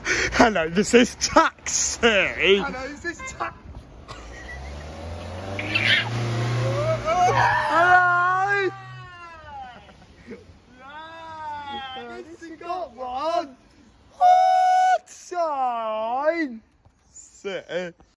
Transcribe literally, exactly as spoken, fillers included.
Hello, this is Taxi. Hello, is this ta- Hello. Yeah, this has got one. What sign? Sit.